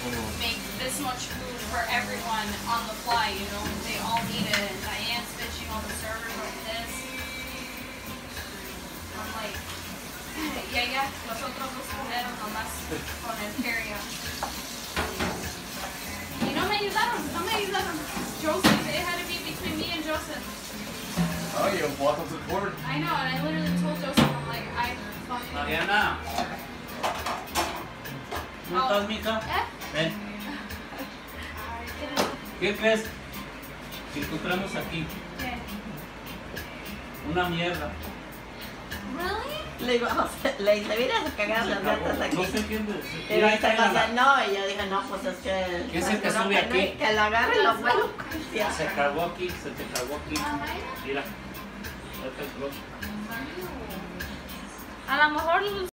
make this much food for everyone on the fly, you know? They all need it. And Diane's bitching on the servers like this. I'm like, yeah, nosotros los culeros nomás con el carry-on. Y no me ayudaron. Joseph, it had to be between me and Joseph. Oh, you walk up to the board. I know, and I literally told Joseph, I'm like, I fucking... Mariana. ¿No estás, mija? Ven. ¿Qué crees? Si encontramos aquí. ¿Qué? Una mierda. Really? Le dice, mira a cagar las latas aquí. No sé quién. Pero esta cosa no, y yo dije, no, pues es que... ¿Quién se te sube aquí? Que lo agarre y lo vuelo. Se cagó aquí, se te cagó aquí. Mira. A lo mejor